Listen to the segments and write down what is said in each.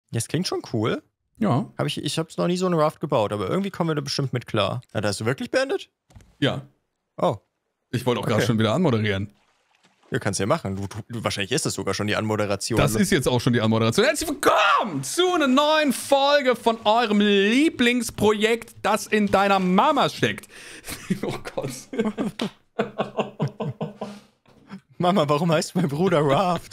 Das klingt schon cool. Ja. Ich habe noch nie so einen Raft gebaut, aber irgendwie kommen wir da bestimmt mit klar. Na, da hast du wirklich beendet? Ja. Oh. Ich wollte auch gerade schon wieder anmoderieren. Ja, kannst du ja machen. Wahrscheinlich ist das sogar schon die Anmoderation. Das ist jetzt auch schon die Anmoderation. Herzlich willkommen zu einer neuen Folge von eurem Lieblingsprojekt, das in deiner Mama steckt. Oh Gott. Mama, warum heißt mein Bruder Raft?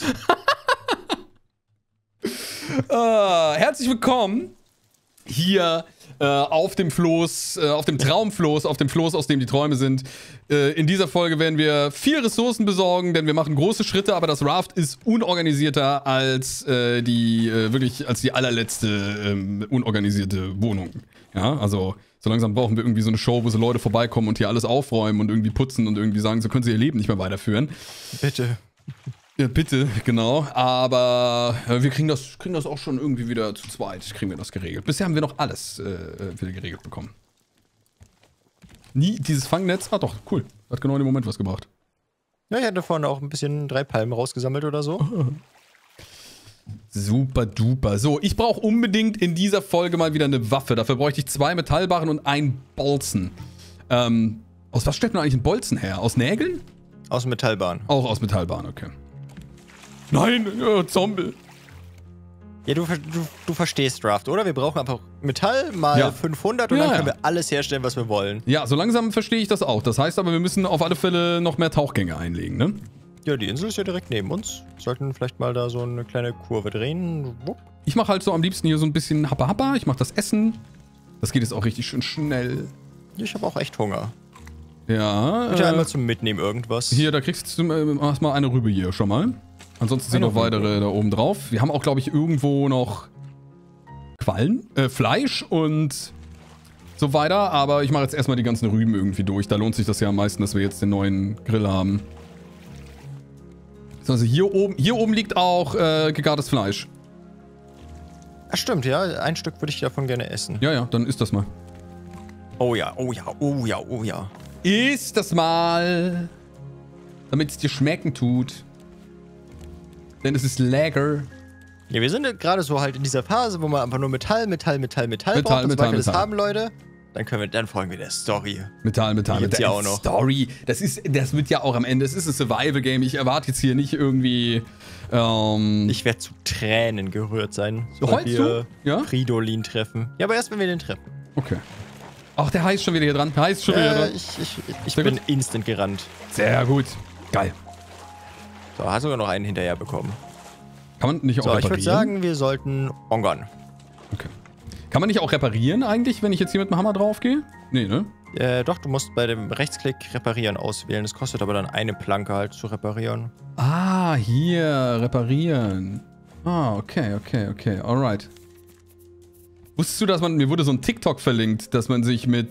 Herzlich willkommen hier auf dem Floß, auf dem Traumfloß, auf dem Floß, aus dem die Träume sind. In dieser Folge werden wir viel Ressourcen besorgen, denn wir machen große Schritte, aber das Raft ist unorganisierter als die allerletzte unorganisierte Wohnung. Ja, also so langsam brauchen wir irgendwie so eine Show, wo so Leute vorbeikommen und hier alles aufräumen und irgendwie putzen und irgendwie sagen, so können sie ihr Leben nicht mehr weiterführen. Bitte. Ja, bitte, genau. Aber wir kriegen das auch schon irgendwie wieder zu zweit. Kriegen wir das geregelt. Bisher haben wir noch alles wieder geregelt bekommen. Nie dieses Fangnetz. Ah doch, cool. Hat genau in dem Moment was gebracht. Ja, ich hatte vorne auch ein bisschen 3 Palmen rausgesammelt oder so. Super duper. So, ich brauche unbedingt in dieser Folge mal wieder eine Waffe. Dafür bräuchte ich 2 Metallbarren und einen Bolzen. Aus was stellt man eigentlich einen Bolzen her? Aus Nägeln? Aus Metallbahn. Auch aus Metallbarren, okay. Nein, Zombie. Ja, du verstehst Raft, oder? Wir brauchen einfach Metall mal 500 und dann können wir alles herstellen, was wir wollen. Ja, so langsam verstehe ich das auch. Das heißt aber, wir müssen auf alle Fälle noch mehr Tauchgänge einlegen, ne? Ja, die Insel ist ja direkt neben uns. Sollten vielleicht mal da so eine kleine Kurve drehen. Wupp. Ich mache halt so am liebsten hier so ein bisschen Happa-Happa. Ich mache das Essen. Das geht jetzt auch richtig schön schnell. Ich habe auch echt Hunger. Ja. Bitte einmal zum Mitnehmen irgendwas. Hier, da kriegst du erstmal eine Rübe hier schon mal. Ansonsten sind noch weitere da oben drauf. Wir haben auch, glaube ich, irgendwo noch Quallen, Fleisch und so weiter. Aber ich mache jetzt erstmal die ganzen Rüben irgendwie durch. Da lohnt sich das ja am meisten, dass wir jetzt den neuen Grill haben. Also hier oben liegt auch gegartes Fleisch. Ach stimmt, ja. Ein Stück würde ich davon gerne essen. Ja, dann isst das mal. Oh ja, oh ja, oh ja, oh ja. Isst das mal. Damit es dir schmecken tut. Denn es ist lecker. Ja, wir sind gerade so halt in dieser Phase, wo man einfach nur Metall braucht. Und sobald wir das haben, Leute, dann folgen wir der Story. Metall. Gibt's ja auch noch. Story. Das wird ja auch am Ende, es ist ein Survival-Game. Ich erwarte jetzt hier nicht irgendwie, Ich werde zu Tränen gerührt sein, sobald wir Fridolin treffen. Ja, aber erst, wenn wir den treffen. Okay. Ach, der Hai ist schon wieder hier dran. Ich bin instant gerannt. Sehr gut. Geil. So, hast sogar noch einen hinterher bekommen. Kann man nicht auch reparieren? Ich würde sagen, wir sollten ongern. Okay. Kann man nicht auch reparieren eigentlich, wenn ich jetzt hier mit dem Hammer drauf gehe? Nee, ne? Doch, du musst bei dem Rechtsklick reparieren auswählen. Das kostet aber dann eine Planke halt zu reparieren. Ah, hier, reparieren. Ah, okay. Alright. Wusstest du, dass mir wurde so ein TikTok verlinkt, dass man sich mit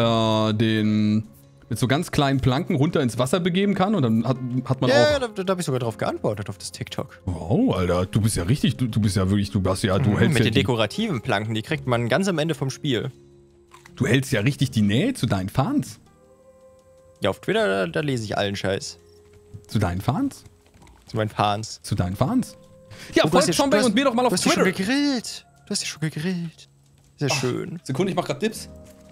so ganz kleinen Planken runter ins Wasser begeben kann und dann hat man auch... Ja, da habe ich sogar drauf geantwortet, auf das TikTok. Wow, Alter, du bist ja richtig, du bist ja wirklich, du hältst mit ja den dekorativen Planken, die kriegt man ganz am Ende vom Spiel. Du hältst ja richtig die Nähe zu deinen Fans. Ja, auf Twitter, da lese ich allen Scheiß. Zu deinen Fans? Zu meinen Fans. Zu deinen Fans? Ja, folgt Zombie und mir doch mal auf Twitter. Du hast dich schon gegrillt. Sehr schön. Sekunde, ich mach grad Dips.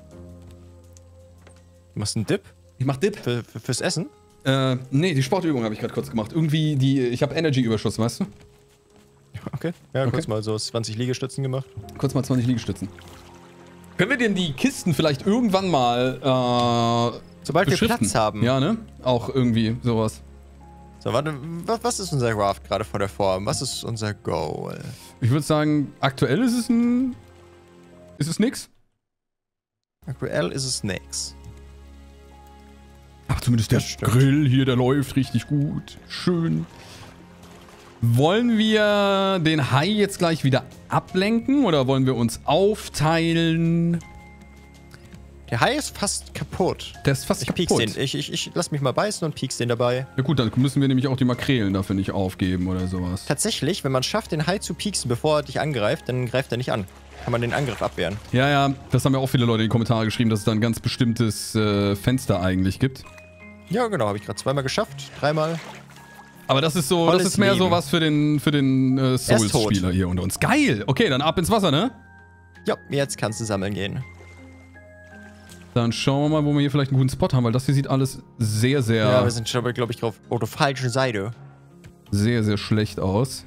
Du machst einen Dip? Ich mach Dip. Fürs Essen? Nee, die Sportübung habe ich gerade kurz gemacht. Irgendwie, ich habe Energy-Überschuss, weißt du? Okay. Ja, kurz mal so 20 Liegestützen gemacht. Kurz mal 20 Liegestützen. Können wir denn die Kisten vielleicht irgendwann mal sobald wir Platz haben. Ja, ne? Auch irgendwie sowas. So, warte, was ist unser Raft gerade vor der Form? Was ist unser Goal? Ich würde sagen, aktuell ist es nix. Aktuell ist es nix. Ach, zumindest der Grill hier, der läuft richtig gut. Schön. Wollen wir den Hai jetzt gleich wieder ablenken oder wollen wir uns aufteilen? Der Hai ist fast kaputt. Der ist fast kaputt. Ich piek's den. Ich lass mich mal beißen und piek's den dabei. Ja gut, dann müssen wir nämlich auch die Makrelen dafür nicht aufgeben oder sowas. Tatsächlich, wenn man schafft, den Hai zu pieksen, bevor er dich angreift, dann greift er nicht an. Kann man den Angriff abwehren. Ja, das haben ja auch viele Leute in die Kommentare geschrieben, dass es da ein ganz bestimmtes Fenster eigentlich gibt. Ja, genau. Habe ich gerade 2-mal geschafft. 3-mal. Aber das ist so, das ist mehr so was für den Souls-Spieler hier unter uns. Geil! Okay, dann ab ins Wasser, ne? Ja, jetzt kannst du sammeln gehen. Dann schauen wir mal, wo wir hier vielleicht einen guten Spot haben, weil das hier sieht alles sehr, sehr... Ja, wir sind schon, glaube ich, auf der falschen Seite. Sehr, sehr schlecht aus.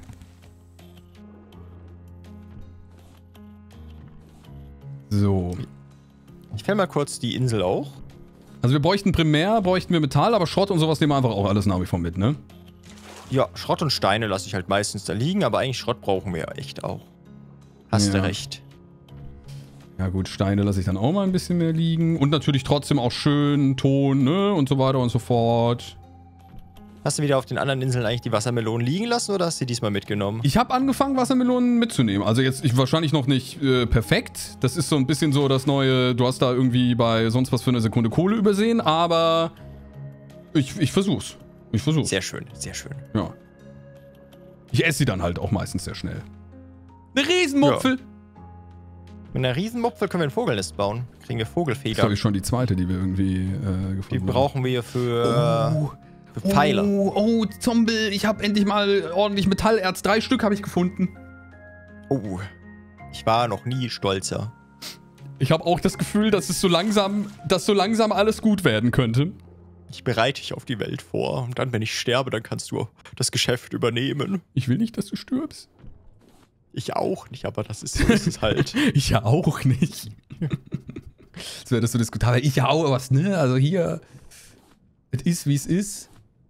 So. Ich fäll mal kurz die Insel auch. Also wir bräuchten Metall, aber Schrott und sowas nehmen wir einfach auch alles nach wie vor mit, ne? Ja, Schrott und Steine lasse ich halt meistens da liegen, aber eigentlich Schrott brauchen wir ja echt auch. Hast du recht. Ja gut, Steine lasse ich dann auch mal ein bisschen mehr liegen. Und natürlich trotzdem auch schön Ton, ne? Und so weiter und so fort. Hast du wieder auf den anderen Inseln eigentlich die Wassermelonen liegen lassen oder hast du die diesmal mitgenommen? Ich habe angefangen, Wassermelonen mitzunehmen. Also jetzt wahrscheinlich noch nicht perfekt. Das ist so ein bisschen so das neue, du hast da irgendwie bei sonst was für eine Sekunde Kohle übersehen, aber ich versuch's. Ich versuch's. Sehr schön, sehr schön. Ja. Ich esse sie dann halt auch meistens sehr schnell. Eine Riesenmupfel! Ja. Mit einer Riesenmupfel können wir ein Vogelnest bauen. Kriegen wir Vogelfedern. Das ist, glaube ich, schon die zweite, die wir irgendwie gefunden haben. Die brauchen wir für Pfeiler. Oh, Zombie, ich habe endlich mal ordentlich Metallerz. 3 Stück habe ich gefunden. Oh, ich war noch nie stolzer. Ich habe auch das Gefühl, dass so langsam alles gut werden könnte. Ich bereite dich auf die Welt vor. Und dann, wenn ich sterbe, dann kannst du das Geschäft übernehmen. Ich will nicht, dass du stirbst. Ich auch nicht, aber das ist so ist es halt. Ich ja auch nicht. Das wäre das so diskutabel. Ich ja auch, was, ne? Also hier, es ist, wie es ist.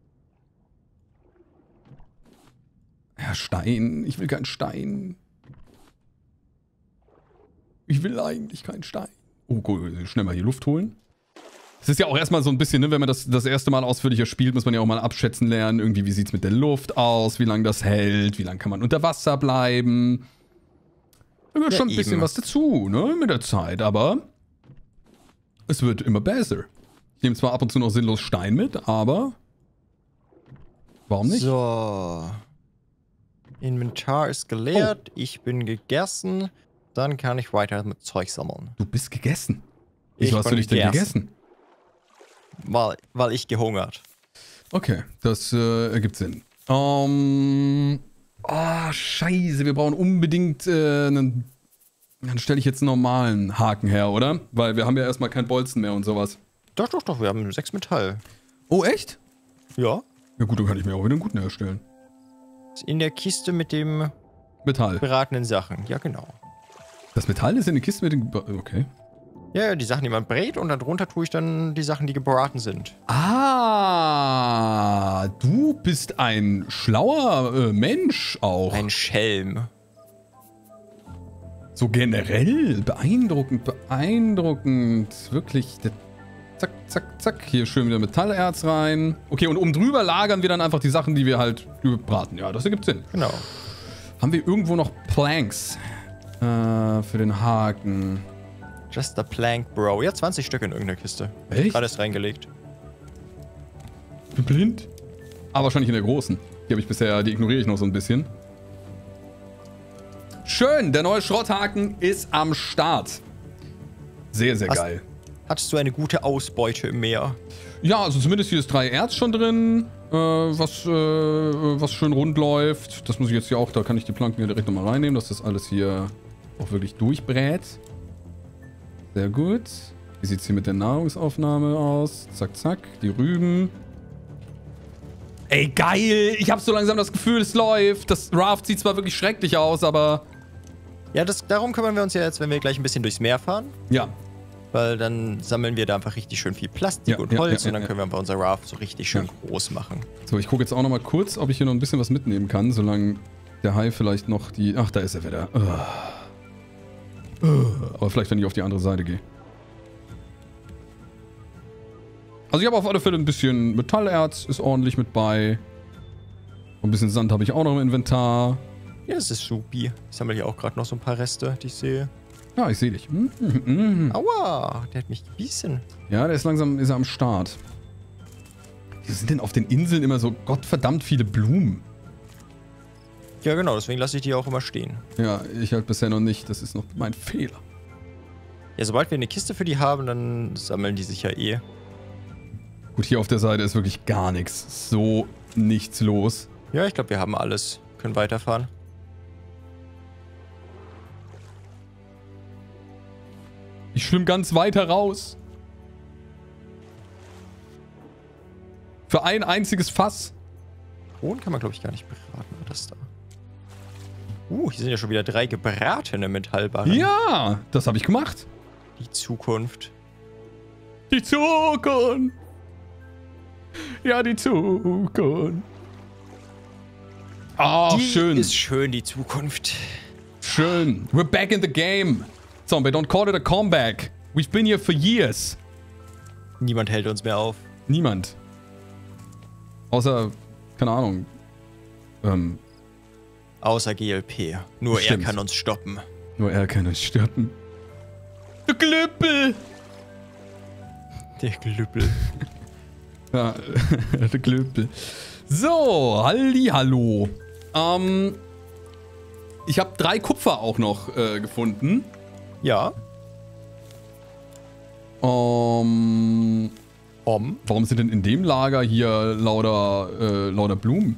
Ja, Stein. Ich will keinen Stein. Ich will eigentlich keinen Stein. Oh, gut, schnell mal hier Luft holen. Es ist ja auch erstmal so ein bisschen, ne, wenn man das erste Mal ausführlicher spielt, muss man ja auch mal abschätzen lernen, irgendwie, wie sieht es mit der Luft aus, wie lange das hält, wie lange kann man unter Wasser bleiben. Da gehört schon ein bisschen was dazu, ne, mit der Zeit, aber es wird immer besser. Ich nehme zwar ab und zu noch sinnlos Stein mit, aber warum nicht? So. Inventar ist geleert, ich bin gegessen, dann kann ich weiter mit Zeug sammeln. Du bist gegessen? Wieso hast du dich denn gegessen? Weil ich gehungert. Okay, das ergibt Sinn. Scheiße, wir brauchen unbedingt einen... Dann stelle ich jetzt einen normalen Haken her, oder? Weil wir haben ja erstmal kein Bolzen mehr und sowas. Doch, wir haben 6 Metall. Oh, echt? Ja. Ja gut, dann kann ich mir auch wieder einen guten herstellen. Ist in der Kiste mit dem Metall. Beratenen Sachen. Ja, genau. Das Metall ist in der Kiste mit dem... Okay. Ja, die Sachen, die man brät und darunter tue ich dann die Sachen, die gebraten sind. Ah, du bist ein schlauer Mensch auch. Ein Schelm. So generell, beeindruckend. Wirklich, zack, zack, zack. Hier schön wieder Metallerz rein. Okay, und oben drüber lagern wir dann einfach die Sachen, die wir halt braten. Ja, das ergibt Sinn. Genau. Haben wir irgendwo noch Planks für den Haken? Just a plank, Bro. Ja, 20 Stück in irgendeiner Kiste. Echt? Gerade erst reingelegt. Ich bin blind. Ah, wahrscheinlich in der großen. Die ignoriere ich noch so ein bisschen. Schön, der neue Schrotthaken ist am Start. Sehr, sehr geil. Hattest du eine gute Ausbeute im Meer? Ja, also zumindest hier ist 3 Erz schon drin, was schön rund läuft. Das muss ich jetzt hier auch, da kann ich die Planken hier direkt nochmal reinnehmen, dass das alles hier auch wirklich durchbrät. Sehr gut. Wie sieht es hier mit der Nahrungsaufnahme aus? Zack, zack, die Rüben. Ey, geil! Ich habe so langsam das Gefühl, es läuft. Das Raft sieht zwar wirklich schrecklich aus, aber... Ja, darum kümmern wir uns ja jetzt, wenn wir gleich ein bisschen durchs Meer fahren. Ja. Weil dann sammeln wir da einfach richtig schön viel Plastik und Holz und dann können wir einfach unser Raft so richtig schön groß machen. So, ich gucke jetzt auch nochmal kurz, ob ich hier noch ein bisschen was mitnehmen kann, solange der Hai vielleicht noch die... Ach, da ist er wieder. Aber vielleicht, wenn ich auf die andere Seite gehe. Also ich habe auf alle Fälle ein bisschen Metallerz, ist ordentlich mit bei. Und ein bisschen Sand habe ich auch noch im Inventar. Ja, das ist supi. Ich sammle hier auch gerade noch so ein paar Reste, die ich sehe. Ja, ich sehe dich. Aua, der hat mich gebissen. Ja, der ist langsam am Start. Wieso sind denn auf den Inseln immer so gottverdammt viele Blumen? Ja, genau, deswegen lasse ich die auch immer stehen. Ja, ich halt bisher noch nicht. Das ist noch mein Fehler. Ja, sobald wir eine Kiste für die haben, dann sammeln die sich ja eh. Gut, hier auf der Seite ist wirklich gar nichts. So nichts los. Ja, ich glaube, wir haben alles. Können weiterfahren. Ich schwimme ganz weiter raus. Für ein einziges Fass. Kronen kann man, glaube ich, gar nicht braten. War das da? Hier sind ja schon wieder 3 gebratene Metallbarren. Ja, das habe ich gemacht. Die Zukunft. Die Zukunft. Ja, die Zukunft. Ah, schön. Ist schön, die Zukunft. Schön. We're back in the game. Zombie, don't call it a comeback. We've been here for years. Niemand hält uns mehr auf. Niemand. Außer, keine Ahnung. Außer GLP. Nur er kann uns stoppen. Nur er kann uns stoppen. Der Glüppel. Der Glüppel. Ja, der Glüppel. So, hallo. Ich habe 3 Kupfer auch noch gefunden. Ja. Warum sind denn in dem Lager hier lauter Blumen?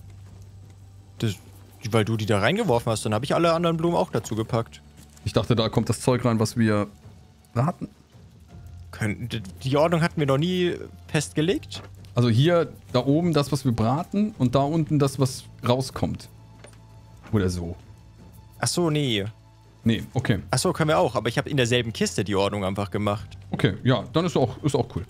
Weil du die da reingeworfen hast, dann habe ich alle anderen Blumen auch dazu gepackt. Ich dachte, da kommt das Zeug rein, was wir hatten. Die Ordnung hatten wir noch nie festgelegt. Also hier, da oben das, was wir braten und da unten das, was rauskommt. Oder so. Ach so, nee. Nee, okay. Ach so, können wir auch, aber ich habe in derselben Kiste die Ordnung einfach gemacht. Okay, ja, dann ist auch cool.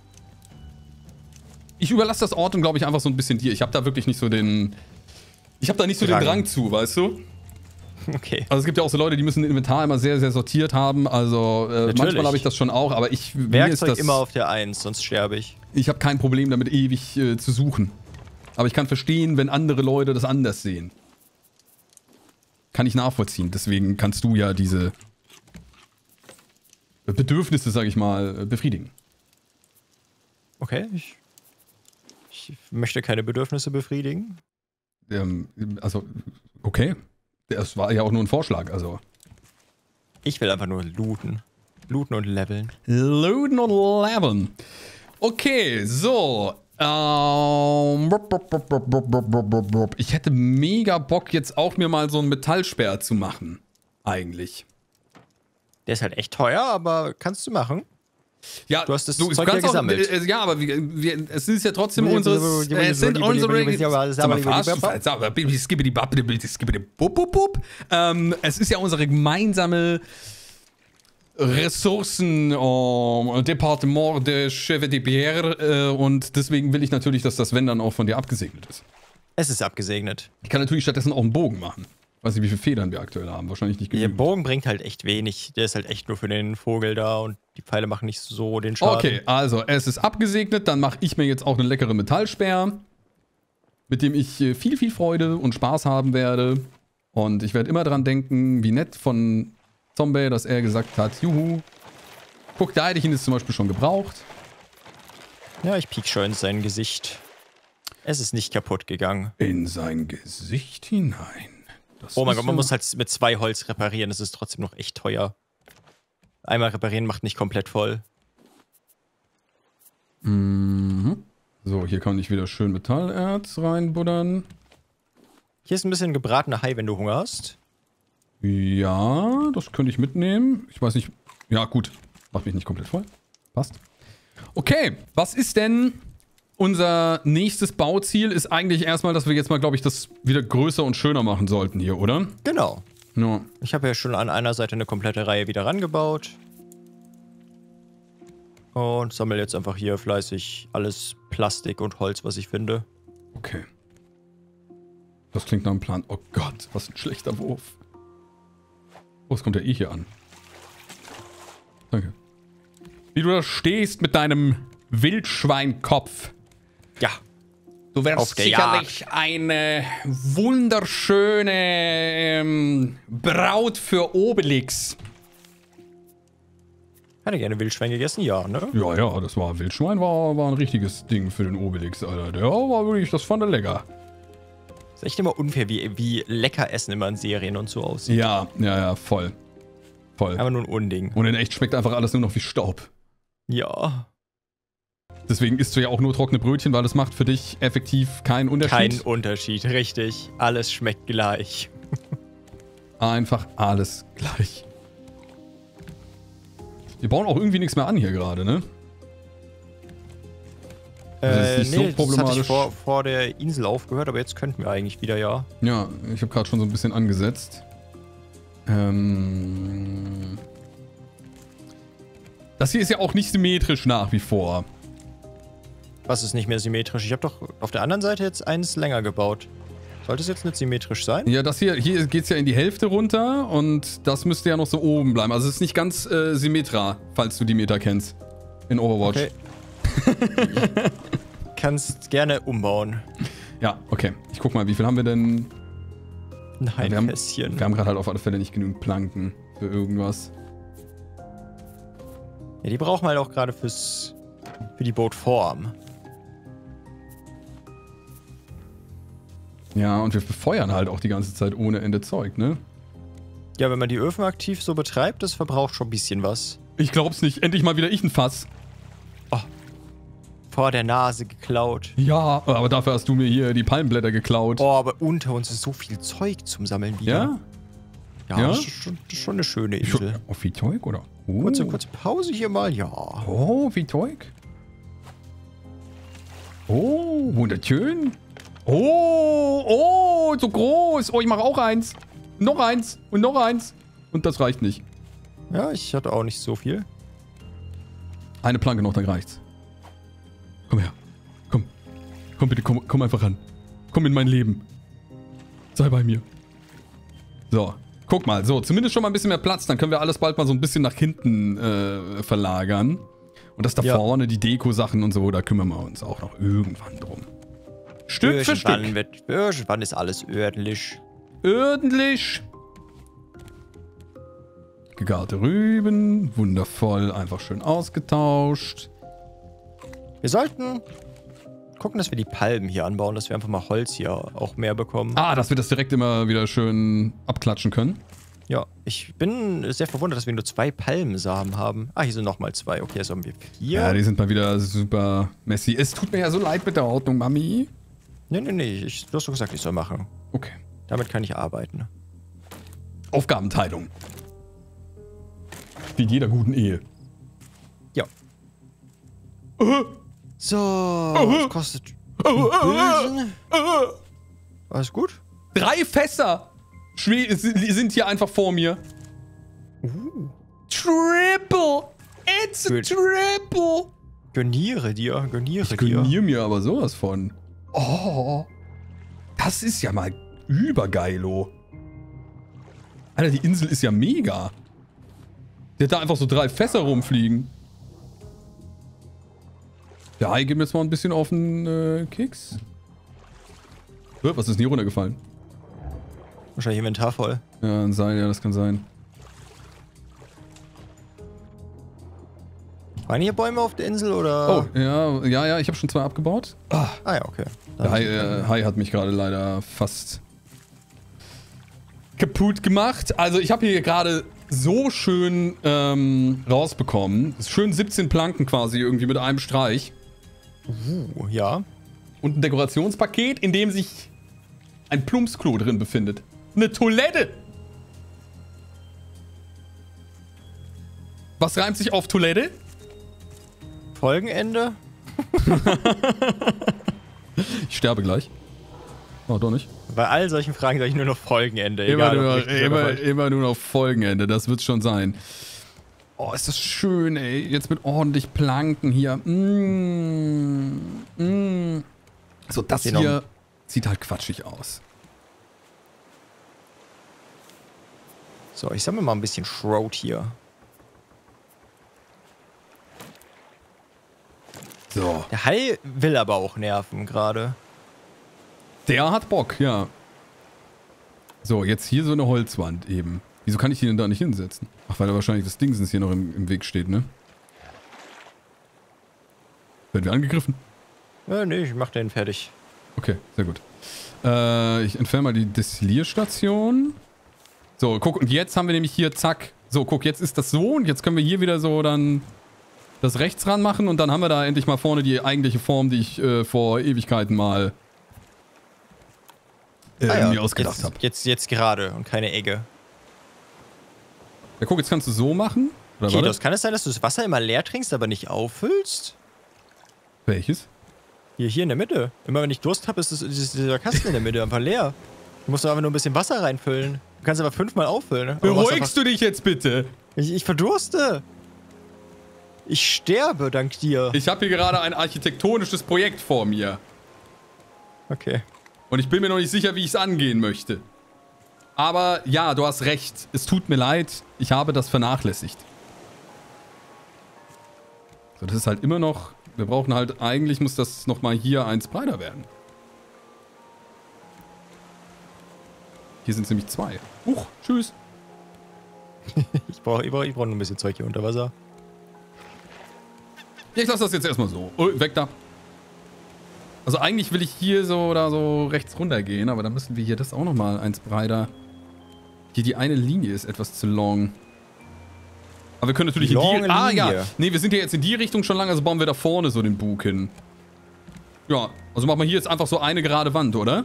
Ich überlasse das Ordnung, glaube ich, einfach so ein bisschen dir. Ich habe da wirklich nicht so den... Ich habe da nicht so den Drang zu, weißt du? Okay. Also es gibt ja auch so Leute, die müssen ein Inventar immer sehr, sehr sortiert haben. Also manchmal habe ich das schon auch, aber Werkzeug immer auf der 1, sonst sterbe ich. Ich habe kein Problem damit, ewig zu suchen. Aber ich kann verstehen, wenn andere Leute das anders sehen. Kann ich nachvollziehen. Deswegen kannst du ja diese Bedürfnisse, sag ich mal, befriedigen. Okay, ich möchte keine Bedürfnisse befriedigen. Also, okay. Das war ja auch nur ein Vorschlag, also. Ich will einfach nur looten. Looten und leveln. Looten und leveln. Okay, so. Ich hätte mega Bock, jetzt auch mir mal so einen Metallsperr zu machen. Eigentlich. Der ist halt echt teuer, aber kannst du machen. Ja, du hast das Zeug ja gesammelt. Ja, aber es ist ja trotzdem unseres... Es sind unsere... Es ist ja unsere gemeinsame Ressourcen Departement de Cheveux de Bière und deswegen will ich natürlich, dass das wenn dann auch von dir abgesegnet ist. Es ist abgesegnet. Ich kann natürlich stattdessen auch einen Bogen machen. Weiß nicht, wie viele Federn wir aktuell haben. Wahrscheinlich nicht genügend. Der Bogen bringt halt echt wenig. Der ist halt echt nur für den Vogel da und die Pfeile machen nicht so den Schaden. Okay, also es ist abgesegnet. Dann mache ich mir jetzt auch einen leckeren Metallsperr, mit dem ich viel, viel Freude und Spaß haben werde. Und ich werde immer dran denken, wie nett von Zombie, dass er gesagt hat, juhu, guck, da hätte ich ihn jetzt zum Beispiel schon gebraucht. Ja, ich piek schon in sein Gesicht. Es ist nicht kaputt gegangen. In sein Gesicht hinein. Oh mein Gott, man muss halt mit 2 Holz reparieren. Das ist trotzdem noch echt teuer. Einmal reparieren macht nicht komplett voll. Mhm. So, hier kann ich wieder schön Metallerz reinbuddern. Hier ist ein bisschen gebratener Hai, wenn du Hunger hast. Ja, das könnte ich mitnehmen. Ich weiß nicht. Ja, gut. Macht mich nicht komplett voll. Passt. Okay, was ist denn... Unser nächstes Bauziel ist eigentlich erstmal, dass wir jetzt mal, glaube ich, das wieder größer und schöner machen sollten hier, oder? Genau. Ja. Ich habe ja schon an einer Seite eine komplette Reihe wieder rangebaut. Und sammle jetzt einfach hier fleißig alles Plastik und Holz, was ich finde. Okay. Das klingt nach einem Plan. Oh Gott, was ein schlechter Wurf. Oh, es kommt ja eh hier an. Danke. Wie du da stehst mit deinem Wildschweinkopf. Ja. Du wärst sicherlich eine wunderschöne Braut für Obelix. Hätte gerne Wildschwein gegessen, ja, ne? Ja, ja, das war Wildschwein, war ein richtiges Ding für den Obelix, Alter. Der war wirklich, das fand er lecker. Ist echt immer unfair, wie lecker Essen immer in Serien und so aussieht. Ja, ja, ja, voll. Voll. Aber nur ein Unding. Und in echt schmeckt einfach alles nur noch wie Staub. Ja. Deswegen isst du ja auch nur trockene Brötchen, weil das macht für dich effektiv keinen Unterschied. Kein Unterschied, richtig. Alles schmeckt gleich. Einfach alles gleich. Wir bauen auch irgendwie nichts mehr an hier gerade, ne? Das ist nicht so problematisch. Das hatte ich vor der Insel aufgehört, aber jetzt könnten wir eigentlich wieder, ja. Ja, ich habe gerade schon so ein bisschen angesetzt. Das hier ist ja auch nicht symmetrisch nach wie vor. Was ist nicht mehr symmetrisch? Ich habe doch auf der anderen Seite jetzt eins länger gebaut. Sollte es jetzt nicht symmetrisch sein? Ja, das hier geht es ja in die Hälfte runter und das müsste ja noch so oben bleiben. Also es ist nicht ganz Symmetra, falls du die Meter kennst. In Overwatch. Okay. Kannst gerne umbauen. Ja, okay. Ich guck mal, wie viel haben wir denn? Nein, wir haben gerade halt auf alle Fälle nicht genügend Planken für irgendwas. Ja, die brauchen wir halt auch gerade für die Bootform. Ja, und wir befeuern halt auch die ganze Zeit ohne Ende Zeug, ne? Ja, wenn man die Öfen aktiv so betreibt, das verbraucht schon ein bisschen was. Ich glaub's nicht. Endlich mal wieder ich ein Fass. Oh. Vor der Nase geklaut. Ja, aber dafür hast du mir hier die Palmblätter geklaut. Oh, aber unter uns ist so viel Zeug zum Sammeln wieder. Ja? Ja, das ist schon eine schöne Insel. Oh, viel Zeug, oder? Oh. Kurze Pause hier mal, ja. Oh, viel Zeug. Oh, wunderschön. Oh, so groß. Oh, ich mache auch eins. Noch eins und noch eins. Und das reicht nicht. Ja, ich hatte auch nicht so viel. Eine Planke noch, dann reicht's. Komm her. Komm. Komm bitte, komm einfach ran. Komm in mein Leben. Sei bei mir. So, guck mal. So, zumindest schon mal ein bisschen mehr Platz. Dann können wir alles bald mal so ein bisschen nach hinten verlagern. Und das da vorne, die Deko-Sachen und so, da kümmern wir uns auch noch irgendwann drum. Stück für Stück. Irgendwann ist alles ordentlich. Ordentlich. Gegarte Rüben. Wundervoll. Einfach schön ausgetauscht. Wir sollten gucken, dass wir die Palmen hier anbauen, dass wir einfach mal Holz hier auch mehr bekommen. Ah, dass wir das direkt immer wieder schön abklatschen können. Ja, ich bin sehr verwundert, dass wir nur 2 Palmensamen haben. Ah, hier sind nochmal 2. Okay, jetzt haben wir 4. Ja, die sind mal wieder super messy. Es tut mir ja so leid mit der Ordnung, Mami. Nee. Du hast doch gesagt, ich soll machen. Okay. Damit kann ich arbeiten. Aufgabenteilung. Wie in jeder guten Ehe. Ja. So, was kostet Bösen? Alles gut? 3 Fässer sind hier einfach vor mir. Triple! It's a triple! Gönniere dir. Ich gönniere mir aber sowas von. Oh, das ist ja mal übergeilo. Alter, die Insel ist ja mega. Der hat da einfach so 3 Fässer rumfliegen. Der Hai geht mir jetzt mal ein bisschen auf den Keks. Was ist denn hier runtergefallen? Wahrscheinlich Inventar voll. Ja, das kann sein. Waren hier Bäume auf der Insel, oder? Oh, ja, ich habe schon 2 abgebaut. Ah ja, okay. Der Hai hat mich gerade leider fast kaputt gemacht. Also ich habe hier gerade so schön rausbekommen. Schön 17 Planken quasi irgendwie mit einem Streich. Ja. Und ein Dekorationspaket, in dem sich ein Plumpsklo drin befindet. Eine Toilette! Was reimt sich auf Toilette? Folgenende? Ich sterbe gleich. Oh, doch nicht. Bei all solchen Fragen sage ich nur noch Folgenende. Immer nur noch Folgenende, das wird schon sein. Oh, ist das schön, ey. Jetzt mit ordentlich Planken hier. So, das hier sieht halt quatschig aus. So, ich sammle mal ein bisschen Schrot hier. So. Der Hai will aber auch nerven gerade. Der hat Bock, ja. So, jetzt hier so eine Holzwand eben. Wieso kann ich die denn da nicht hinsetzen? Ach, weil da wahrscheinlich das Dingsens hier noch im Weg steht, ne? Werden wir angegriffen? Nee, ich mach den fertig. Okay, sehr gut. Ich entferne mal die Destillierstation. So, guck, und jetzt haben wir nämlich hier, zack. So, guck, jetzt ist das so und jetzt können wir hier wieder so dann das rechts ran machen und dann haben wir da endlich mal vorne die eigentliche Form, die ich vor Ewigkeiten mal mir ausgedacht habe. Jetzt gerade und keine Egge. Ja, guck, jetzt kannst du so machen. Oder Kedos, kann es sein, dass du das Wasser immer leer trinkst, aber nicht auffüllst? Welches? Hier in der Mitte. Immer wenn ich Durst habe, ist dieser Kasten in der Mitte einfach leer. Du musst doch einfach nur ein bisschen Wasser reinfüllen. Du kannst aber 5-mal auffüllen. Beruhigst du dich jetzt bitte? Ich verdurste. Ich sterbe dank dir. Ich habe hier gerade ein architektonisches Projekt vor mir. Okay. Und ich bin mir noch nicht sicher, wie ich es angehen möchte. Aber ja, du hast recht. Es tut mir leid. Ich habe das vernachlässigt. So, das ist halt immer noch... Wir brauchen halt... Eigentlich muss das nochmal hier eins breiter werden. Hier sind es nämlich 2. Huch, tschüss. Ich brauch nur ein bisschen Zeug hier unter Wasser. Ich lasse das jetzt erstmal so. Oh, weg da. Also eigentlich will ich hier so oder so rechts runter gehen, aber dann müssen wir hier das auch nochmal eins breiter. Hier die eine Linie ist etwas zu long. Aber wir können natürlich in die... Ah ja, nee, wir sind ja jetzt in die Richtung schon lange, also bauen wir da vorne so den Bug hin. Ja, also machen wir hier jetzt einfach so eine gerade Wand, oder?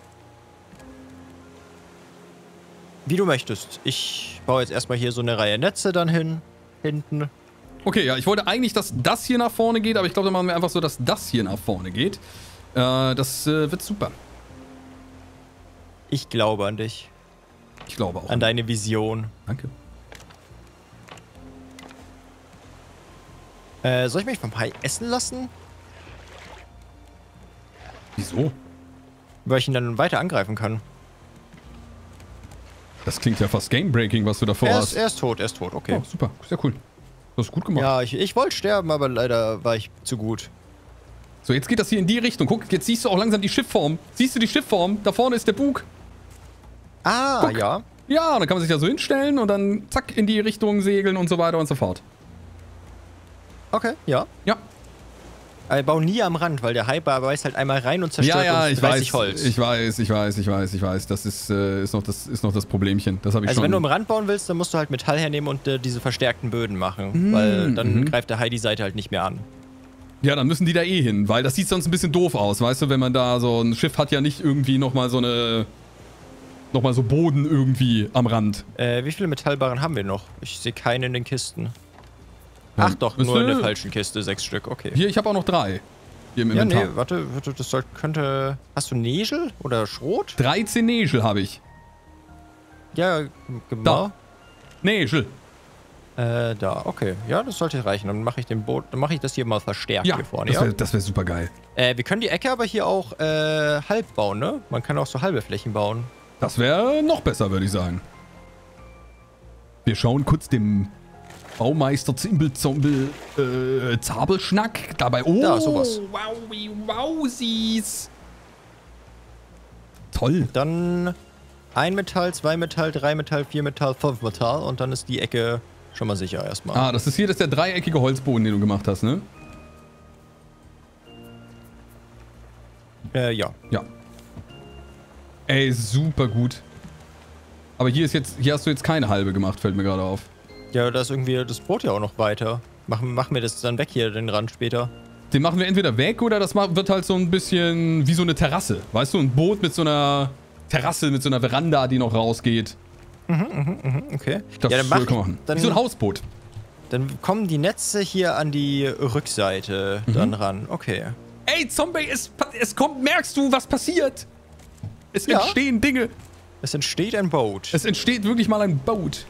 Wie du möchtest. Ich baue jetzt erstmal hier so eine Reihe Netze dann hinten. Okay, ja, ich wollte eigentlich, dass das hier nach vorne geht, aber ich glaube, dann machen wir einfach so, dass das hier nach vorne geht. Das wird super. Ich glaube an dich. Ich glaube auch. An deine Vision. Danke. Soll ich mich vom Hai essen lassen? Wieso? Weil ich ihn dann weiter angreifen kann. Das klingt ja fast Game-Breaking, was du davor hast. Er ist tot, okay. Oh, super, sehr cool. Du hast gut gemacht. Ja, ich wollte sterben, aber leider war ich zu gut. So, jetzt geht das hier in die Richtung. Guck, jetzt siehst du auch langsam die Schiffform. Siehst du die Schiffform? Da vorne ist der Bug. Ah, guck. ja. Ja, dann kann man sich da so hinstellen und dann zack in die Richtung segeln und so weiter und so fort. Okay, ja. Ja. Aber bau nie am Rand, weil der Hai beißt halt einmal rein und zerstört uns 30 Holz. Ich weiß. Das ist noch das Problemchen. Das habe ich also schon. Wenn du am Rand bauen willst, dann musst du halt Metall hernehmen und diese verstärkten Böden machen. Weil dann greift der Hai die Seite halt nicht mehr an. Ja, dann müssen die da eh hin, weil das sieht sonst ein bisschen doof aus, weißt du, wenn man da so ein Schiff hat ja nicht irgendwie nochmal so Boden irgendwie am Rand. Wie viele Metallbarren haben wir noch? Ich sehe keine in den Kisten. Ach doch, nur in der falschen Kiste, 6 Stück, okay. Hier, ich habe auch noch 3. Hier im Inventar. Nee, warte, das könnte... Hast du Nägel oder Schrot? 13 Nägel habe ich. Ja, genau. Da. Nägel. Da, okay. Ja, das sollte reichen. Dann mache ich das hier mal verstärkt hier vorne, ja? Das wäre super geil. Wir können die Ecke aber hier auch halb bauen, ne? Man kann auch so halbe Flächen bauen. Das wäre noch besser, würde ich sagen. Wir schauen kurz dem Baumeister Zimbelzombel Zabelschnack dabei. Oh, da, sowas. Wowsies. Toll. Dann 1 Metall, 2 Metall, 3 Metall, 4 Metall, 5 Metall und dann ist die Ecke schon mal sicher erstmal. Ah, das ist der dreieckige Holzboden, den du gemacht hast, ne? Ja. Ja. Ey, super gut. Aber hier hast du jetzt keine halbe gemacht, fällt mir gerade auf. Ja, da ist irgendwie das Boot ja auch noch weiter. Machen wir das dann weg hier, den Rand später. Den machen wir entweder weg oder das wird halt so ein bisschen wie so eine Terrasse. Weißt du, ein Boot mit so einer Terrasse, mit so einer Veranda, die noch rausgeht. Okay. Das kann man machen. Wie so ein Hausboot. Dann kommen die Netze hier an die Rückseite dann ran. Okay. Ey, Zombie, es kommt, merkst du, was passiert? Es entstehen Dinge. Es entsteht ein Boot. Es entsteht wirklich mal ein Boot.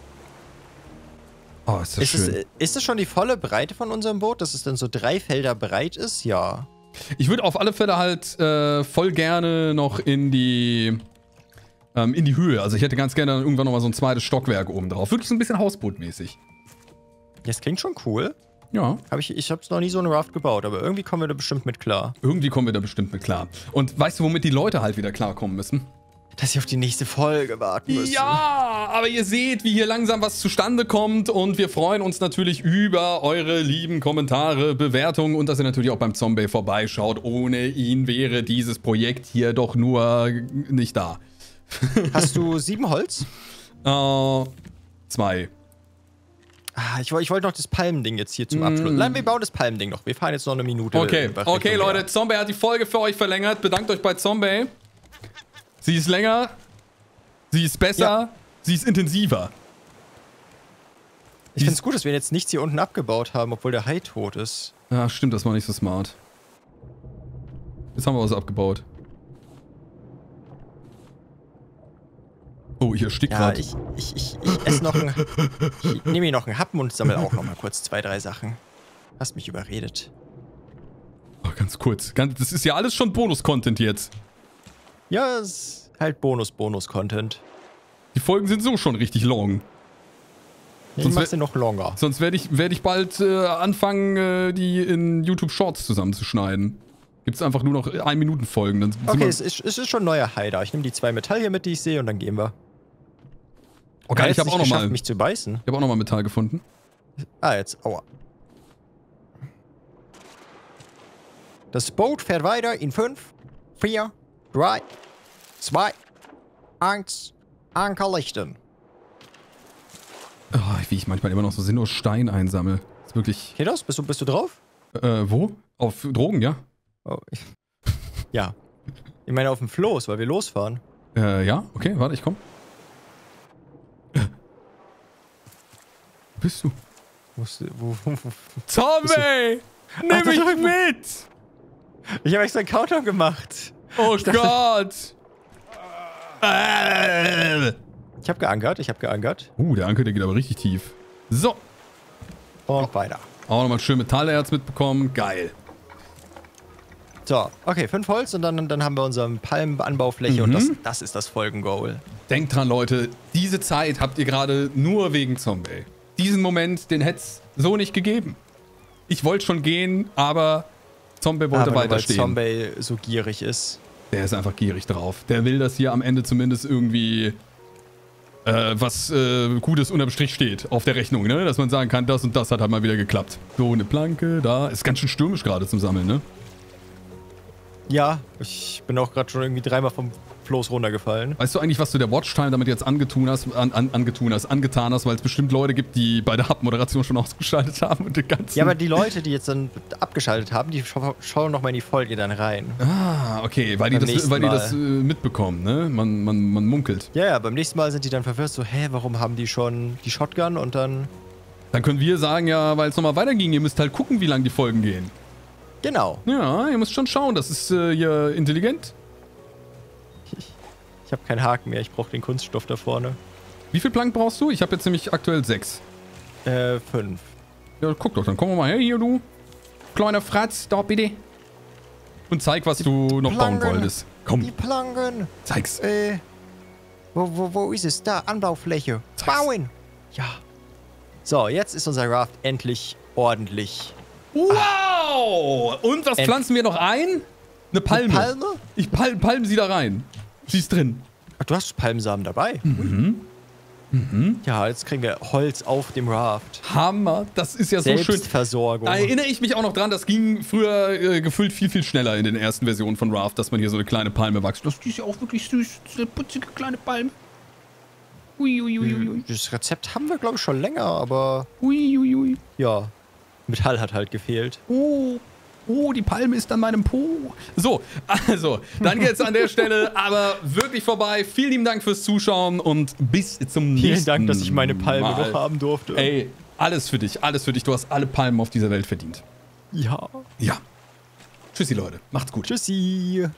Oh, ist das schön. Ist das schon die volle Breite von unserem Boot, dass es dann so 3 Felder breit ist? Ja. Ich würde auf alle Fälle halt voll gerne noch in die Höhe. Also ich hätte ganz gerne dann irgendwann nochmal so ein zweites Stockwerk oben drauf. Wirklich so ein bisschen Hausbootmäßig. Das klingt schon cool. Ja. Ich hab's noch nie so eine Raft gebaut, aber irgendwie kommen wir da bestimmt mit klar. Und weißt du, womit die Leute halt wieder klarkommen müssen? Dass sie auf die nächste Folge warten müssen. Ja, aber ihr seht, wie hier langsam was zustande kommt und wir freuen uns natürlich über eure lieben Kommentare, Bewertungen und dass ihr natürlich auch beim Zombie vorbeischaut. Ohne ihn wäre dieses Projekt hier doch nur nicht da. Hast du 7 Holz? 2. Ich wollte noch das Palmending jetzt hier zum Abschluss. Nein, wir bauen das Palmending noch. Wir fahren jetzt noch eine Minute. Okay, Leute, Zombie hat die Folge für euch verlängert. Bedankt euch bei Zombie. Sie ist länger. Sie ist besser. Sie ist intensiver. Ich finde es gut, dass wir jetzt nichts hier unten abgebaut haben, obwohl der Hai tot ist. Ja, stimmt, das war nicht so smart. Jetzt haben wir was abgebaut. Oh, hier stickt gerade. Ich esse noch einen... Ich nehme mir noch einen Happen und sammle auch noch mal kurz 2, 3 Sachen. Hast mich überredet. Oh, ganz kurz. Das ist ja alles schon Bonus-Content jetzt. Ja, es ist halt Bonus-Content. Die Folgen sind so schon richtig long. Ich mach's ja noch longer. Sonst werde ich bald anfangen, die in YouTube Shorts zusammenzuschneiden. Gibt's einfach nur noch 1-Minuten-Folgen. Okay, es ist schon ein neuer Hai da. Ich nehme die 2 Metall hier mit, die ich sehe, und dann gehen wir. Okay, ich habe auch noch mal mich zu beißen. Ich habe auch noch mal Metall gefunden. Jetzt. Aua. Das Boot fährt weiter in 5, 4, 3, 2, 1. Anker lichten. Oh, wie ich manchmal immer noch so sinnlos Stein einsammle. Das ist wirklich... Geht das? Bist du drauf? Wo? Auf Drogen, ja? Oh, ja. Ich meine auf dem Floß, weil wir losfahren. Ja, okay, warte, ich komm. Wo bist du? Wo Zombie! Nimm mich mit! Ich habe extra einen Countdown gemacht. Oh Gott! Ich habe geankert. Der Anker, der geht aber richtig tief. So. Und weiter. Auch nochmal schön Metallerz mitbekommen. Geil. So, okay, 5 Holz und dann haben wir unsere Palmenanbaufläche und das ist das Folgengoal. Denkt dran, Leute, diese Zeit habt ihr gerade nur wegen Zombie. Diesen Moment, den hätte es so nicht gegeben. Ich wollte schon gehen, aber Zombie wollte weiterstehen. Weil Zombie so gierig ist. Der ist einfach gierig drauf. Der will, dass hier am Ende zumindest irgendwie was Gutes unterm Strich steht auf der Rechnung, ne? Dass man sagen kann, das und das hat halt mal wieder geklappt. So, eine Planke, da. Ist ganz schön stürmisch gerade zum Sammeln, ne? Ja, ich bin auch gerade schon irgendwie 3-mal vom Floß runtergefallen. Weißt du eigentlich, was du der Watchtime damit jetzt angetan hast, weil es bestimmt Leute gibt, die bei der Hub-Moderation schon ausgeschaltet haben und den ganzen... Ja, aber die Leute, die jetzt dann abgeschaltet haben, die schauen noch mal in die Folge dann rein. Ah, okay, weil die das mitbekommen, ne? Man munkelt. Ja, beim nächsten Mal sind die dann verwirrt, so, warum haben die schon die Shotgun und dann... Dann können wir sagen, ja, weil es nochmal weiterging, ihr müsst halt gucken, wie lang die Folgen gehen. Genau. Ja, ihr müsst schon schauen, das ist hier intelligent. Ich habe keinen Haken mehr, ich brauche den Kunststoff da vorne. Wie viel Plank brauchst du? Ich habe jetzt nämlich aktuell 6. 5. Ja, guck doch, dann komm mal her hier, du. Kleiner Fratz, da bitte. Und zeig, was du noch bauen wolltest. Komm. Die Planken. Zeig's. Wo ist es? Da, Anbaufläche. Zeig's. Bauen. Ja. So, jetzt ist unser Raft endlich ordentlich. Wow! Und was pflanzen wir noch ein? Eine Palme. Eine Palme? Ich palm sie da rein. Sie ist drin. Ach, du hast Palmsamen dabei? Ja, jetzt kriegen wir Holz auf dem Raft. Hammer. Das ist ja so schön. Selbstversorgung. Da erinnere ich mich auch noch dran, das ging früher gefühlt viel, viel schneller in den ersten Versionen von Raft, dass man hier so eine kleine Palme wächst. Das ist ja auch wirklich süß. Diese putzige kleine Palme. Uiuiui. Das Rezept haben wir, glaube ich, schon länger, aber... Uiuiui. Ja. Metall hat halt gefehlt. Oh, die Palme ist an meinem Po. So, also, dann geht's an der Stelle aber wirklich vorbei. Vielen lieben Dank fürs Zuschauen und bis zum nächsten Mal. Vielen Dank, dass ich meine Palme noch haben durfte. Ey, alles für dich, alles für dich. Du hast alle Palmen auf dieser Welt verdient. Ja. Ja. Tschüssi, Leute. Macht's gut. Tschüssi.